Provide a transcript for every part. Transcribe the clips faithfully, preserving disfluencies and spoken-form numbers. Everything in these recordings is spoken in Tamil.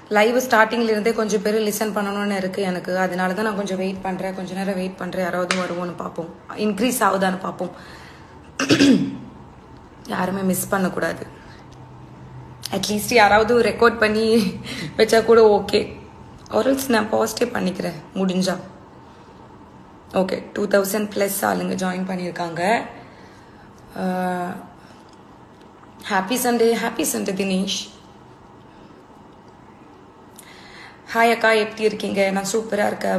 லைவ் ஸ்டார்டிங்ல இருந்தே கொஞ்சம் பேர் லிசன் பண்ணணும்னு இருக்கு எனக்கு. அதனால தான் நான் கொஞ்சம் வெயிட் பண்றேன். கொஞ்ச நேரம் வெயிட் பண்றேன். யாராவது வருவோன்னு பார்ப்போம். இன்க்ரீஸ் ஆகுதான்னு பார்ப்போம். யாருமே மிஸ் பண்ணக்கூடாது. அட்லீஸ்ட் யாராவது ரெக்கார்ட் பண்ணி வச்சா கூட ஓகே. ஒரல்ஸ் நான் பாஸ்டே பண்ணிக்கிறேன் முடிஞ்சா. ஓகே, டூ தௌசண்ட் பிளஸ் ஆளுங்க ஜாயின் பண்ணியிருக்காங்க. Happy Sunday. Happy Sunday Dinesh. Hi அக்கா, எப்படி இருக்கீங்க? நான் சூப்பரா இருக்கேன்.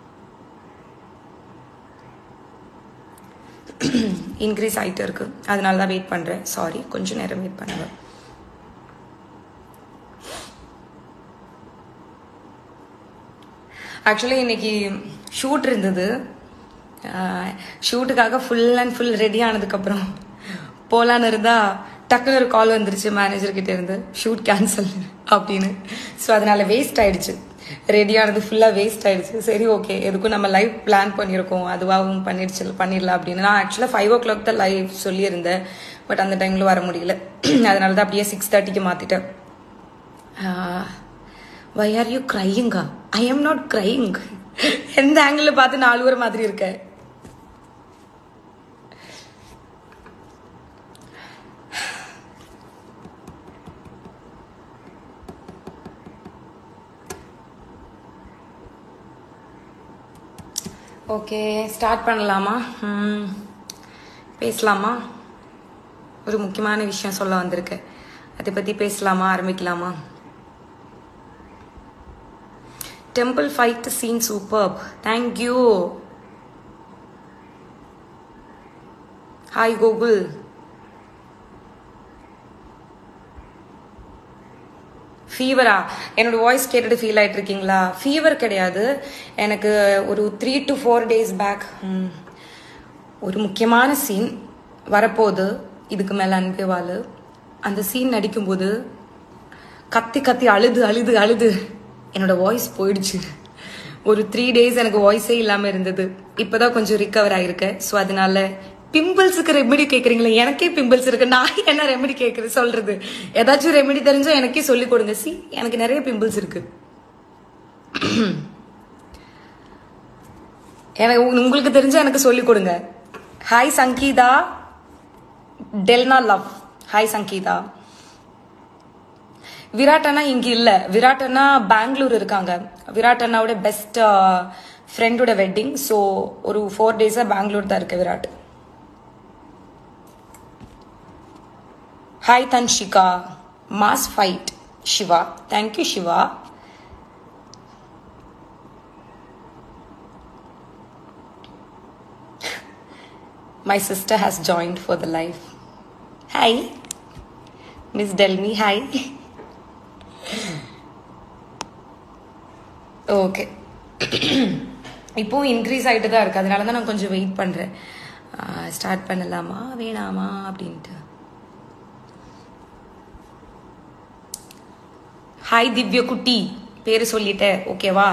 இன்க்ரீஸ் ஆகிட்டு இருக்கு, அதனால தான் வெயிட் பண்றேன். சாரி, கொஞ்சம் நேரம் வெயிட் பண்ணுங்க. ஆக்சுவலி இன்னைக்கு ஷூட் இருந்தது. ஷூட்டுக்காக ஃபுல் அண்ட் ஃபுல் ரெடி ஆனதுக்கப்புறம் போலான்னு இருந்தா டக்குன்னு ஒரு கால் வந்துருச்சு மேனேஜர் கிட்ட இருந்து, ஷூட் கேன்சல் அப்படின்னு. ஸோ அதனால வேஸ்ட் ஆயிடுச்சு. ரெடியானது ஃபுல்லாக வேஸ்ட் ஆயிடுச்சு. சரி ஓகே, எதுக்கும் நம்ம லைவ் பிளான் பண்ணியிருக்கோம், அதுவாகவும் பண்ணிடுச்சு பண்ணிடலாம் அப்படின்னு. நான் ஆக்சுவலாக ஃபைவ் ஓ கிளாக் தான் லைவ் சொல்லியிருந்தேன். பட் அந்த டைமில் வர முடியல. அதனால தான் அப்படியே சிக்ஸ் தேர்ட்டிக்கு மாற்றிட்டேன். வை ஆர் யூ க்ரையிங்கா? I am not crying. எந்த ஆங்கிள் பார்த்து நாலு ஒரு மாதிரி இருக்க. ஓகே, ஸ்டார்ட் பண்ணலாமா? பேசலாமா? ஒரு முக்கியமான விஷயம் சொல்ல வந்திருக்கேன், அதை பற்றி பேசலாமா? ஆரம்பிக்கலாமா? Temple fight scene superb. Thank you. Hi Google. ஃபீவரா? என்னோட வாய்ஸ் கேட்டுட்டு ஃபீல் ஆகிட்டு இருக்கீங்களா? ஃபீவர் கிடையாது எனக்கு. ஒரு three to four days back ஒரு முக்கியமான சீன் வரப்போகுது. இதுக்கு மேலே அன்பே வாழு. அந்த சீன் நடிக்கும்போது கத்தி கத்தி அழுது அழுது அழுது என்னோட வாய்ஸ் போயிடுச்சு. ஒரு த்ரீ டேஸ் எனக்கு வாய்ஸே இல்லாமல் இருந்தது. இப்போதான் கொஞ்சம் ரிகவர் ஆகிருக்கேன். ஸோ அதனால பிம்பிள்ஸுக்கு ரெமெடி கேட்குறீங்களா? எனக்கே பிம்பிள்ஸ் இருக்கு, நான் என்ன ரெமெடி கேட்குறது சொல்றது? ஏதாச்சும் ரெமெடி தெரிஞ்சா எனக்கே சொல்லி கொடுங்க. சி, எனக்கு நிறைய பிம்பிள்ஸ் இருக்கு. எனக்கு உங்களுக்கு தெரிஞ்சா எனக்கு சொல்லி கொடுங்க. Hi Sangeetha. Delna love. Hi Sangeetha. Virat அண்ணா இங்க இல்ல. விராட் அண்ணா பெங்களூர் இருக்காங்க. விராட் அண்ணாவோட பெஸ்ட் ஃப்ரெண்டோட வெட்டிங். ஸோ ஒரு ஃபோர் டேஸா பெங்களூர் தான் இருக்கு Virat. Hi Tanshika. Mass fight. Shiva. Thank you Shiva. My sister has joined for the live. Hi. Miss Delmi. Hi. Okay. இப்போ இன்க்ரீஸ் ஆகிட்டு தான் இருக்கு. அதனால தான் நான் கொஞ்சம் வெயிட் பண்ணுறேன். ஸ்டார்ட் பண்ணலாமா வேணாமா அப்படின்ட்டு. ஹாய் திவ்ய குட்டி. பேரு சொல்லிட்டேன், ஓகேவா?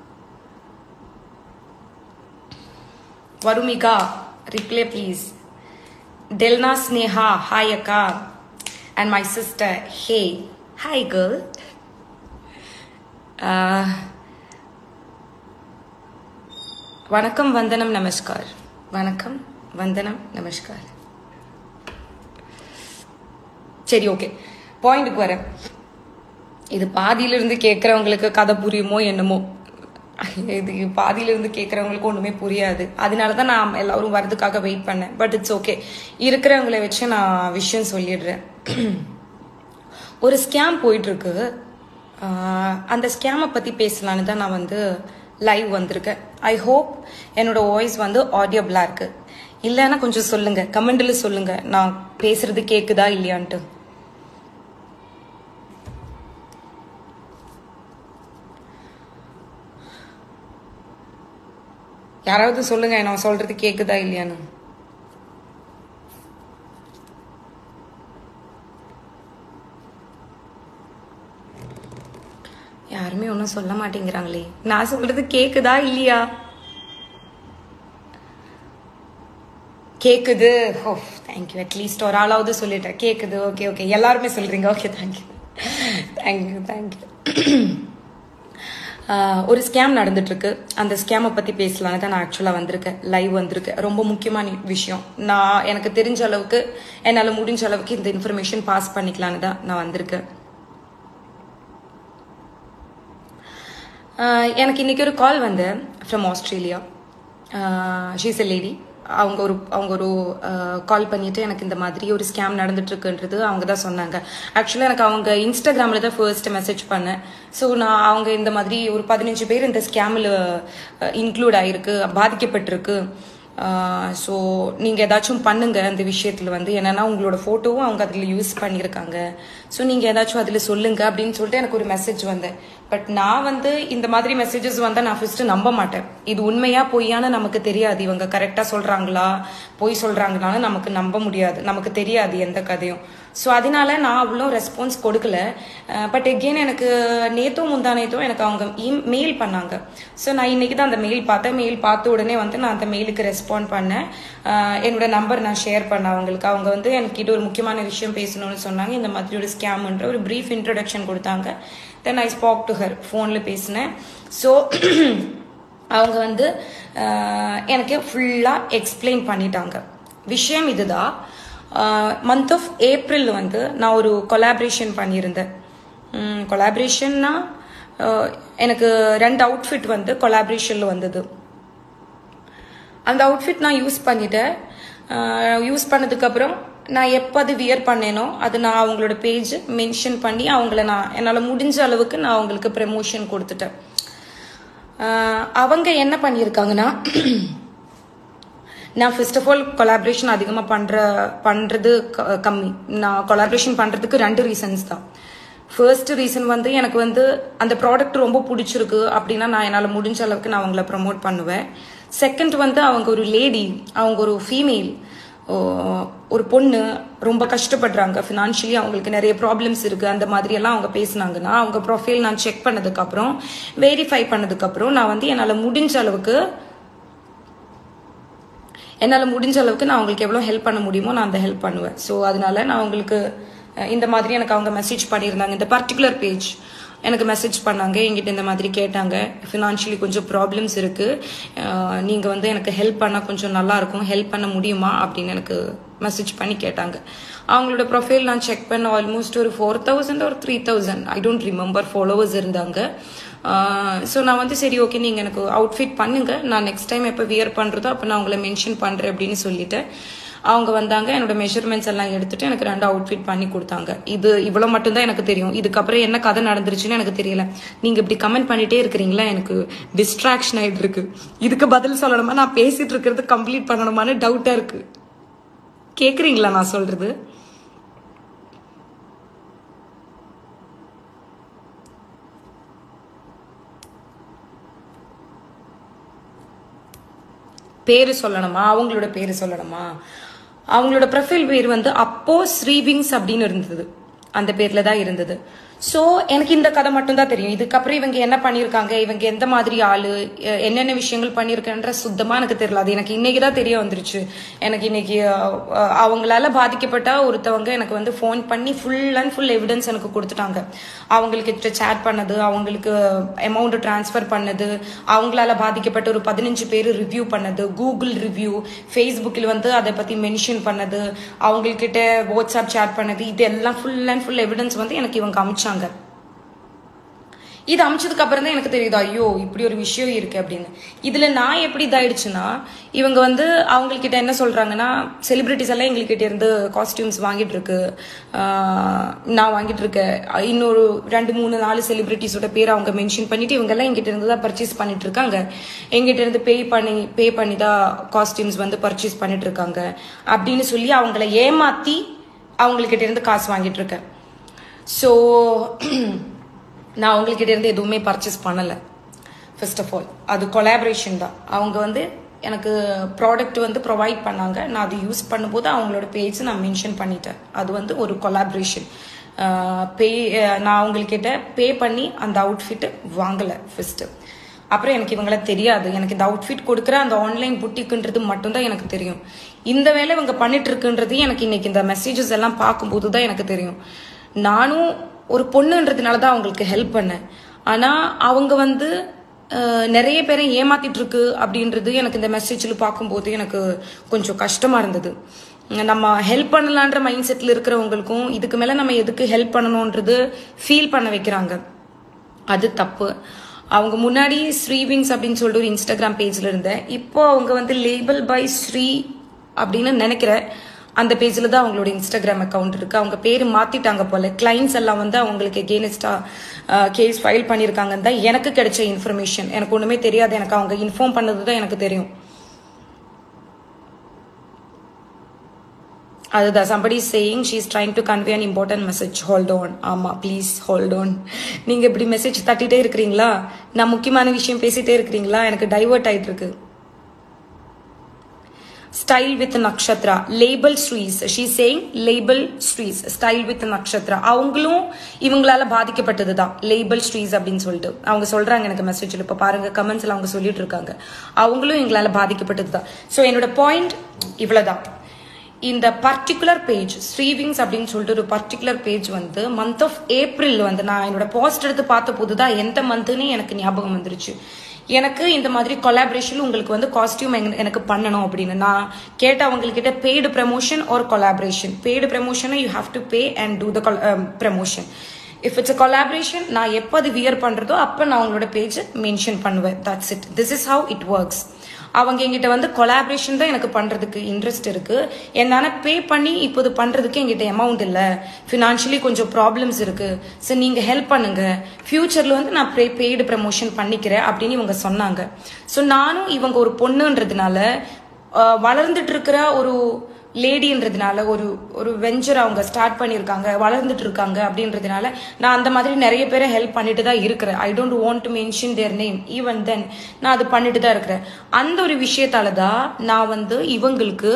வருமிகா, reply please. Delna Sneha. Hi அக்கா. And my sister. Hey. Hi girl. வணக்கம், வந்தனம், நமஸ்கார். வணக்கம், வந்தனம், நமஸ்கார். சரி, ஓகே, பாயிண்ட்டுக்கு வரேன். இது பாதியிலிருந்து கேட்குறவங்களுக்கு கதை புரியுமோ என்னமோ. இது பாதியிலிருந்து கேட்குறவங்களுக்கு ஒன்றுமே புரியாது. அதனால தான் நான் எல்லாரும் வரதுக்காக வெயிட் பண்ணேன். But it's okay. இருக்கிறவங்கள வச்சு நான் விஷயம் சொல்லிடுறேன். ஒரு ஸ்கேம் போயிட்டுருக்கு. அந்த ஸ்கேமை பற்றி பேசலான்னு தான் நான் வந்து லைவ் வந்திருக்கேன். ஐ ஹோப் என்னோட வாய்ஸ் வந்து ஆடியபிளாக இருக்கு. இல்லைன்னா கொஞ்சம் சொல்லுங்க, கமெண்ட்ல சொல்லுங்க நான் பேசுறது கேட்குதா இல்லையான்ட்டு. யாராவது சொல்லுங்க நான் சொல்றது கேக்குதா இல்லையான்னு. யாருமே ஒன்றும் சொல்ல மாட்டேங்கிறாங்களே. நான் சொல்றது கேக்குதா இல்லையா? கேக்குது. ஓ தேங்க்யூ. அட்லீஸ்ட் ஒரு ஆளாவது சொல்லிட்டேன் கேக்குது. ஓகே ஓகே எல்லாருமே சொல்றீங்க. Okay thank you thank you thank you. ஒரு ஸ்கேம் நடந்துட்டு இருக்கு. அந்த ஸ்கேமை பத்தி பேசலான்னு தான் நான் ஆக்சுவலா வந்திருக்கேன், லைவ் வந்திருக்கேன். ரொம்ப முக்கியமான விஷயம். நான் எனக்கு தெரிஞ்ச அளவுக்கு என்னால முடிஞ்ச அளவுக்கு இந்த இன்ஃபர்மேஷன் பாஸ் பண்ணிக்கலான்னு தான் நான் வந்திருக்கேன். எனக்கு இன்னைக்கு ஒரு கால் வந்து from Australia. She's a lady. அவங்க ஒரு அவங்க ஒரு கால் பண்ணிட்டு எனக்கு இந்த மாதிரி ஒரு ஸ்கேம் நடந்துட்டு இருக்குன்றது அவங்க தான் சொன்னாங்க. ஆக்சுவலா எனக்கு அவங்க இன்ஸ்டாகிராம்ல தான் ஃபர்ஸ்ட் மெசேஜ் பண்ணேன். ஸோ நான் அவங்க இந்த மாதிரி ஒரு பதினஞ்சு பேர் இந்த ஸ்கேமில் இன்க்ளூட் ஆயிருக்கு, பாதிக்கப்பட்டிருக்கு. ஸோ நீங்கள் ஏதாச்சும் பண்ணுங்க அந்த விஷயத்தில் வந்து என்னன்னா உங்களோட ஃபோட்டோவும் அவங்க அதில் யூஸ் பண்ணியிருக்காங்க. ஸோ நீங்கள் ஏதாச்சும் அதில் சொல்லுங்க அப்படின்னு சொல்லிட்டு எனக்கு ஒரு மெசேஜ் வந்தேன். பட் நான் வந்து இந்த மாதிரி மெசேஜஸ் வந்தால் நான் ஃபர்ஸ்ட் நம்ப மாட்டேன். இது உண்மையா பொய்யான்னு நமக்கு தெரியாது. இவங்க கரெக்டாக சொல்றாங்களா பொய் சொல்றாங்களான்னு நமக்கு நம்ப முடியாது, நமக்கு தெரியாது எந்த கதையும். ஸோ அதனால நான் அவ்வளோ ரெஸ்பான்ஸ் கொடுக்கல. பட் எகெயின் எனக்கு நேத்தோ முந்தா நேத்தோ எனக்கு அவங்க மெயில் பண்ணாங்க. ஸோ நான் இன்னைக்கு தான் அந்த மெயில் பார்த்தேன். மெயில் பார்த்த உடனே வந்து நான் அந்த மெயிலுக்கு ரெஸ்பாண்ட் பண்ணேன். என்னோட நம்பர் நான் ஷேர் பண்ணேன் அவங்களுக்கு. அவங்க வந்து எனக்கு ஒரு முக்கியமான விஷயம் பேசணும்னு சொன்னாங்க. இந்த மாதிரி ஒரு ஸ்கேம்ன்ற ஒரு ப்ரீஃப் இன்ட்ரடக்ஷன் கொடுத்தாங்க. தென் ஐ ஸ்பாக் டு ஹர், ஃபோனில் பேசினேன். ஸோ அவங்க வந்து எனக்கு ஃபுல்லாக எக்ஸ்பிளைன் பண்ணிட்டாங்க. விஷயம் இதுதான். மந்த் ஆஃப் ஏப்ரல் வந்து நான் ஒரு கொலாபரேஷன் பண்ணியிருந்தேன். கொலாபரேஷன்னா எனக்கு ரெண்டு அவுட்ஃபிட் வந்து கொலாபரேஷனில் வந்தது. அந்த அவுட்ஃபிட் நான் யூஸ் பண்ணிட்டேன். யூஸ் பண்ணதுக்கப்புறம் நான் எப்போ அது வியர் பண்ணேனோ அது நான் அவங்களோட பேஜ் மென்ஷன் பண்ணி அவங்கள நான் என்னால் முடிஞ்ச அளவுக்கு நான் அவங்களுக்கு ப்ரமோஷன் கொடுத்துட்டேன். அவங்க என்ன பண்ணியிருக்காங்கன்னா, நான் ஃபர்ஸ்ட் ஆஃப் ஆல் கொலாபரேஷன் அதிகமாக பண்ணுற பண்ணுறது கம்மி. நான் கொலாபரேஷன் பண்ணுறதுக்கு ரெண்டு ரீசன்ஸ் தான். ஃபர்ஸ்ட் ரீசன் வந்து எனக்கு வந்து அந்த ப்ராடக்ட் ரொம்ப பிடிச்சிருக்கு அப்படின்னா நான் என்னால் முடிஞ்ச அளவுக்கு நான் அவங்கள ப்ரமோட் பண்ணுவேன். செகண்ட் வந்து அவங்க ஒரு லேடி, அவங்க ஒரு ஃபீமேல், ஒரு பொண்ணு, ரொம்ப கஷ்டப்படுறாங்க ஃபினான்ஷியலி, அவங்களுக்கு நிறைய ப்ராப்ளம்ஸ் இருக்கு, அந்த மாதிரி எல்லாம் அவங்க பேசினாங்கன்னா அவங்க ப்ரொஃபைல் நான் செக் பண்ணதுக்கு அப்புறம் வெரிஃபை பண்ணதுக்கு அப்புறம் நான் வந்து என்னால் முடிஞ்ச அளவுக்கு என்னால் முடிஞ்ச அளவுக்கு நான் அவங்களுக்கு எவ்வளோ ஹெல்ப் பண்ண முடியுமோ நான் அந்த ஹெல்ப் பண்ணுவேன். ஸோ அதனால நான் அவங்களுக்கு இந்த மாதிரி எனக்கு அவங்க மெசேஜ் பண்ணியிருந்தாங்க. இந்த பர்டிகுலர் பேஜ் எனக்கு மெசேஜ் பண்ணாங்க, எங்கிட்ட இந்த மாதிரி கேட்டாங்க, ஃபினான்ஷியலி கொஞ்சம் ப்ராப்ளம்ஸ் இருக்குது, நீங்கள் வந்து எனக்கு ஹெல்ப் பண்ணால் கொஞ்சம் நல்லாயிருக்கும், ஹெல்ப் பண்ண முடியுமா அப்படின்னு எனக்கு மெசேஜ் பண்ணி கேட்டாங்க. அவங்களோட ப்ரொஃபைல் நான் செக் பண்ண ஆல்மோஸ்ட் ஒரு ஃபோர் தௌசண்ட் ஒரு three thousand I don't remember followers இருந்தாங்க. ஸோ நான் வந்து சரி ஓகே நீங்கள் எனக்கு அவுட்ஃபிட் பண்ணுங்க, நான் நெக்ஸ்ட் டைம் எப்போ வியர் பண்ணுறதோ அப்போ நான் உங்களை மென்ஷன் பண்ணுறேன் அப்படின்னு சொல்லிட்டு அவங்க வந்தாங்க. என்னோட மெஷர்மெண்ட்ஸ் எல்லாம் எடுத்துட்டு எனக்கு ரெண்டு அவுட்ஃபிட் பண்ணி கொடுத்தாங்க. இது இவ்வளோ மட்டும்தான் எனக்கு தெரியும். இதுக்கப்புறம் என்ன கதை நடந்துருச்சுன்னு எனக்கு தெரியல. நீங்க இப்படி கமெண்ட் பண்ணிட்டே இருக்கிறீங்களா, எனக்கு டிஸ்ட்ராக்ஷன் ஆயிட்டு இருக்கு. இதுக்கு பதில் சொல்லணுமா, நான் பேசிட்டு இருக்கிறது கம்ப்ளீட் பண்ணணுமான்னு டவுட்டா இருக்கு. கேக்குறீங்களா நான் சொல்றது? பேரு சொல்லணுமா, அவங்களோட பேரு சொல்லணுமா? அவங்களோட ப்ரொஃபைல் பேர் வந்து அப்போ ஸ்ரீவிங்ஸ் அப்படின்னு இருந்தது, அந்த பேர்ல தான் இருந்தது. ஸோ எனக்கு இந்த கதை மட்டும் தான் தெரியும். இதுக்கப்புறம் இவங்க என்ன பண்ணியிருக்காங்க, இவங்க எந்த மாதிரி ஆளு, என்னென்ன விஷயங்கள் பண்ணியிருக்கன்ற சுத்தமா எனக்கு தெரியல. அது எனக்கு இன்னைக்கு தான் தெரிய வந்துருச்சு. எனக்கு இன்னைக்கு அவங்களால பாதிக்கப்பட்ட ஒருத்தவங்க எனக்கு வந்து ஃபோன் பண்ணி ஃபுல் அண்ட் ஃபுல் எவிடன்ஸ் எனக்கு கொடுத்துட்டாங்க. அவங்களுக்கு சேட் பண்ணது, அவங்களுக்கு அமௌண்ட் டிரான்ஸ்ஃபர் பண்ணது, அவங்களால பாதிக்கப்பட்ட ஒரு பதினஞ்சு பேர் ரிவ்யூ பண்ணது, கூகுள் ரிவ்யூ, ஃபேஸ்புக்கில் வந்து அதை பத்தி மென்ஷன் பண்ணது, அவங்கக்கிட்ட வாட்ஸ்அப் சேட் பண்ணது, இதெல்லாம் ஃபுல் அண்ட் ஃபுல் எவிடன்ஸ் வந்து எனக்கு இவங்க அமிச்சாங்க. இது அமைச்சதுக்கு அப்புறம் தான் எனக்கு தெரியுது, ஐயோ இப்படி ஒரு விஷயம் இருக்கு அப்படின்னு. இதுல நான் எப்படி இதாயிடுச்சுன்னா, இவங்க வந்து அவங்கக்கிட்ட என்ன சொல்றாங்கன்னா, செலிபிரிட்டிஸ் எல்லாம் எங்ககிட்ட இருந்து காஸ்டியூம்ஸ் வாங்கிட்டு இருக்கு, நான் வாங்கிட்டு இருக்கேன், இன்னொரு ரெண்டு மூணு நாலு செலிபிரிட்டிஸோட பேர் அவங்க மென்ஷன் பண்ணிட்டு இவங்க எல்லாம் எங்கிட்ட இருந்து தான் பர்ச்சேஸ் பண்ணிட்டு இருக்காங்க, எங்கிட்ட இருந்து பே பண்ணி பே பண்ணி தான் காஸ்டியூம்ஸ் வந்து பர்ச்சேஸ் பண்ணிட்டு இருக்காங்க அப்படின்னு சொல்லி அவங்கள ஏமாத்தி அவங்கக்கிட்ட இருந்து காசு வாங்கிட்டு இருக்கேன். ஸோ நான் அவங்கக்கிட்ட இருந்து எதுவுமே பர்ச்சேஸ் பண்ணலை. ஃபர்ஸ்ட் ஆஃப் ஆல் அது கொலாபரேஷன் தான். அவங்க வந்து எனக்கு ப்ராடக்ட் வந்து ப்ரொவைட் பண்ணாங்க, நான் அது யூஸ் பண்ணும்போது அவங்களோட பேஜ் நான் மென்ஷன் பண்ணிட்டேன். அது வந்து ஒரு கொலாபரேஷன். பே நான் அவங்கக்கிட்ட பே பண்ணி அந்த அவுட்ஃபிட்டு வாங்கலை ஃபர்ஸ்ட்டு. அப்புறம் எனக்கு இவங்கள தெரியாது, எனக்கு இந்த அவுட்ஃபிட் கொடுக்குற அந்த ஆன்லைன் புட்டிக்குன்றது மட்டும்தான் எனக்கு தெரியும். இந்த வேலை இவங்க பண்ணிட்டு இருக்குன்றது எனக்கு இன்னைக்கு இந்த மெசேஜஸ் எல்லாம் பார்க்கும்போது தான் எனக்கு தெரியும். நானும் ஒரு பொண்ணுன்றதுனால தான் அவங்களுக்கு ஹெல்ப் பண்ணேன். ஆனால் அவங்க வந்து நிறைய பேரை ஏமாத்திட்டு இருக்கு அப்படின்றது எனக்கு இந்த மெசேஜில் பார்க்கும்போது எனக்கு கொஞ்சம் கஷ்டமாக இருந்தது. நம்ம ஹெல்ப் பண்ணலான்ற மைண்ட் செட்டில் இருக்கிறவங்களுக்கும் இதுக்கு மேலே நம்ம எதுக்கு ஹெல்ப் பண்ணணுன்றது ஃபீல் பண்ண வைக்கிறாங்க. அது தப்பு. அவங்க முன்னாடி ஸ்ரீவிங்ஸ் அப்படின்னு சொல்லிட்டு ஒரு இன்ஸ்டாகிராம் பேஜில் இருந்தேன். இப்போ அவங்க வந்து லேபிள் பை ஸ்ரீ அப்படின்னு நினைக்கிறேன். அந்த பேஜில் தான் அவங்களோட இன்ஸ்டாகிராம் அக்கௌண்ட் இருக்கு. அவங்க பேர் மாத்திட்டாங்க போல. கிளைண்ட்ஸ் எல்லாம் வந்து அவங்களுக்கு எகெயின்ஸ்டா கேஸ் ஃபைல் பண்ணியிருக்காங்கன்னு தான் எனக்கு கிடைச்ச இன்ஃபர்மேஷன். எனக்கு ஒண்ணுமே தெரியாது. எனக்கு அவங்க இன்ஃபார்ம் பண்ணது தான் எனக்கு தெரியும். அதுதான் somebody is saying she is trying to convey an important message. Hold on. ஆமா ப்ளீஸ் ஹோல்ட் ஆன். நீங்க இப்படி மெசேஜ் தட்டிட்டே இருக்கிறீங்களா? நான் முக்கியமான விஷயம் பேசிட்டே இருக்கிறீங்களா? எனக்கு டைவர்ட் ஆயிட்டு இருக்கு. Style with Nakshatra. Label Srees. She's saying label Srees. Style with Nakshatra. அவங்களும் இவங்களால பாதிக்கப்பட்டது தான். லேபிள் ஸ்ட்ரீஸ் அப்படின்னு சொல்லிட்டு அவங்க சொல்றாங்க எனக்கு மெசேஜில். இப்போ பாருங்க கமெண்ட்ஸ்ல அவங்க சொல்லிட்டு இருக்காங்க. அவங்களும் எங்களால பாதிக்கப்பட்டது தான். ஸோ என்னோட பாயிண்ட் இவ்வளவுதான். இந்த பர்டிகுலர் பேஜ் ஸ்ரீவிங்ஸ் அப்படின்னு சொல்லிட்டு ஒரு பர்டிகுலர் பேஜ் வந்து மந்த் ஆஃப் ஏப்ரல் வந்து நான் என்னோட போஸ்ட் எடுத்து பார்த்த போதுதான் எந்த மந்த்னு எனக்கு ஞாபகம் வந்துருச்சு. எனக்கு இந்த மாதிரி கொலாபரேஷன் உங்களுக்கு வந்து காஸ்டியூம் எனக்கு பண்ணணும் அப்படின்னு நான் கேட்ட அவங்கக்கிட்ட paid promotion or collaboration. Paid ப்ரமோஷனை you have to pay and do the promotion. If it's a collaboration நான் எப்போ அது வியர் பண்ணுறதோ அப்போ நான் அவங்களோட பேஜ் மென்ஷன் பண்ணுவேன். That's it. This is how it works. அவங்க எங்கிட்ட வந்து கொலாபரேஷன் தான் எனக்கு பண்றதுக்கு இன்ட்ரெஸ்ட் இருக்கு. என்னால பே பண்ணி இப்போது பண்றதுக்கு எங்கிட்ட அமௌண்ட் இல்லை. ஃபினான்ஷியலி கொஞ்சம் ப்ராப்ளம்ஸ் இருக்கு. ஸோ நீங்க ஹெல்ப் பண்ணுங்க. ஃபியூச்சர்ல வந்து நான் பெய்டு ப்ரமோஷன் பண்ணிக்கிறேன் அப்படின்னு இவங்க சொன்னாங்க. ஸோ நானும் இவங்க ஒரு பொண்ணுன்றதுனால வளர்ந்துட்டு இருக்கிற ஒரு லேடின்றதுனால ஒரு ஒரு வெஞ்சர் அவங்க ஸ்டார்ட் பண்ணியிருக்காங்க, வளர்ந்துட்டு இருக்காங்க அப்படின்றதுனால நான் அந்த மாதிரி நிறைய பேரை ஹெல்ப் பண்ணிட்டு தான் இருக்கிறேன். I don't want to mention their name. Even then நான் அது பண்ணிட்டு தான் இருக்கிறேன். அந்த ஒரு விஷயத்தால தான் நான் வந்து இவங்களுக்கு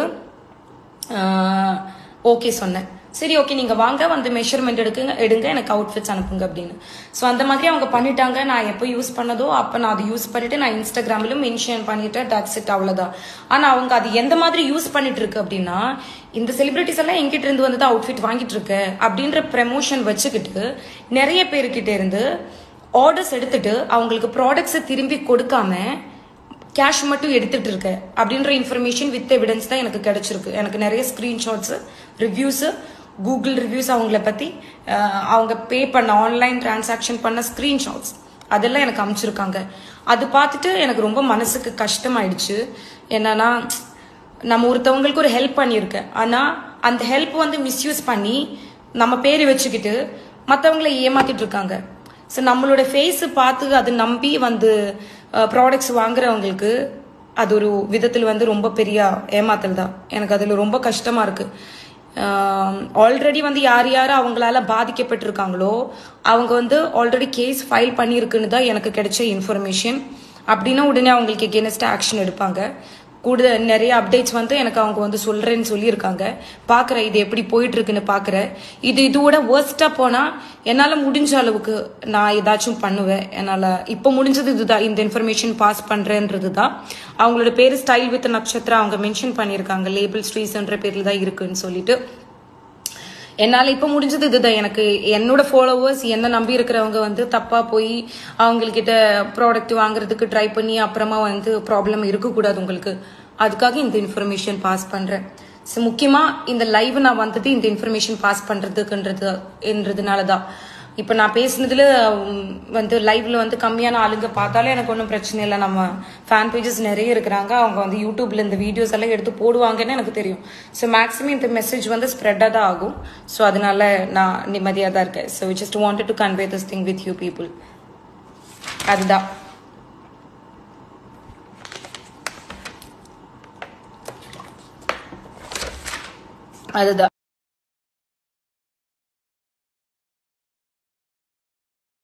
ஓகே சொன்னேன். சரி ஓகே நீங்க வாங்க வந்து மெஷர்மெண்ட் எடுக்குங்க எடுங்க எனக்கு அவுட்ஃபிட்ஸ் அனுப்புங்க அப்படின்னு. ஸோ அந்த மாதிரி அவங்க பண்ணிட்டாங்க. நான் எப்போ யூஸ் பண்ணதோ அப்போ நான் அதை யூஸ் பண்ணிட்டு நான் இன்ஸ்டாகிராமிலும் மென்ஷன் பண்ணிட்டேன். தட்ஸ் இட், அவ்வளோதான். ஆனால் அவங்க அது எந்த மாதிரி யூஸ் பண்ணிட்டு இருக்கு அப்படின்னா இந்த செலிபிரிட்டிஸ் எல்லாம் எங்கிட்ட இருந்து வந்து அவுட்ஃபிட் வாங்கிட்டு இருக்க அப்படின்ற ப்ரமோஷன் வச்சுக்கிட்டு நிறைய பேருக்கிட்ட இருந்து ஆர்டர்ஸ் எடுத்துட்டு அவங்களுக்கு ப்ராடக்ட்ஸை திரும்பி கொடுக்காம கேஷ் மட்டும் எடுத்துட்டு இருக்க அப்படின்ற இன்ஃபர்மேஷன் வித் எவிடன்ஸ் தான் எனக்கு கிடைச்சிருக்கு. எனக்கு நிறைய ஸ்கிரீன்ஷாட்ஸ், ரிவ்யூஸ், கூகுள் ரிவ்யூஸ் அவங்கள பத்தி அவங்க பே பண்ண ஆன்லைன் டிரான்சாக்ஷன் பண்ண ஸ்கிரீன்ஷாட்ஸ் அதெல்லாம் எனக்கு அனுப்பிச்சிருக்காங்க. அது பார்த்துட்டு எனக்கு ரொம்ப மனசுக்கு கஷ்டமாயிடுச்சு. என்னன்னா நம்ம ஒருத்தவங்களுக்கு ஒரு ஹெல்ப் பண்ணியிருக்கேன், ஆனா அந்த ஹெல்ப் வந்து மிஸ்யூஸ் பண்ணி நம்ம பேரை வச்சுக்கிட்டு மற்றவங்களை ஏமாத்திட்டு இருக்காங்க. ஸோ நம்மளோட ஃபேஸ் பார்த்து அது நம்பி வந்து ப்ராடக்ட்ஸ் வாங்குறவங்களுக்கு அது ஒரு விதத்தில் வந்து ரொம்ப பெரிய ஏமாத்தல் தான். எனக்கு அதில் ரொம்ப கஷ்டமா இருக்கு. ஆல்ரெடி வந்து யார் யார் அவங்களால பாதிக்கப்பட்டிருக்காங்களோ அவங்க வந்து ஆல்ரெடி கேஸ் ஃபைல் பண்ணியிருக்குன்னு தான் எனக்கு கிடைச்ச இன்ஃபர்மேஷன். அப்படின்னா உடனே அவங்களுக்கு எகெயின்ஸ்டா ஆக்ஷன் எடுப்பாங்க. கூட நிறைய அப்டேட்ஸ் வந்து எனக்கு அவங்க வந்து சொல்றேன்னு சொல்லியிருக்காங்க. பாக்குறேன் இது எப்படி போயிட்டு இருக்குன்னு பாக்குறேன். இது இதோட வேர்ஸ்டா போனா என்னால முடிஞ்ச அளவுக்கு நான் ஏதாச்சும் பண்ணுவேன். என்னால இப்ப முடிஞ்சது இதுதான், இந்த இன்ஃபர்மேஷன் பாஸ் பண்றேன்றது தான். அவங்களோட பேரு ஸ்டைல் வித் நட்சத்திரம் அவங்க மென்ஷன் பண்ணியிருக்காங்க. லேபிள் ஸ்ட்ரீஸ்ன்ற பேர்ல தான் இருக்குன்னு சொல்லிட்டு என்னால இப்ப முடிஞ்சது இதுதான். எனக்கு என்னோட ஃபாலோவர்ஸ் என்ன நம்பி இருக்கிறவங்க வந்து தப்பா போய் அவங்கக்கிட்ட ப்ராடக்ட் வாங்குறதுக்கு ட்ரை பண்ணி அப்புறமா வந்து ப்ராப்ளம் இருக்கக்கூடாது உங்களுக்கு. அதுக்காக இந்த இன்ஃபர்மேஷன் பாஸ் பண்றேன். ஸோ முக்கியமா இந்த லைவ் நான் வந்தது இந்த இன்ஃபர்மேஷன் பாஸ் பண்றதுக்குன்றது என்றதுனாலதான். இப்ப நான் பேசுனதுல வந்து லைவ்ல வந்து கம்மியான ஆளுங்க பார்த்தாலே எனக்கு ஒன்றும் பிரச்சனை இல்லை. நம்ம ஃபேன் பேஜஸ் நிறைய இருக்கிறாங்க. அவங்க வந்து யூடியூப்ல இந்த வீடியோஸ் எல்லாம் எடுத்து போடுவாங்கன்னு எனக்கு தெரியும். ஸோ மேக்ஸிமம் இந்த மெசேஜ் வந்து ஸ்ப்ரெட்டாக தான் ஆகும். ஸோ அதனால நான் நிம்மதியாக தான் இருக்கேன். So just wanted to convey this thing with you people. அதுதான். அதுதான்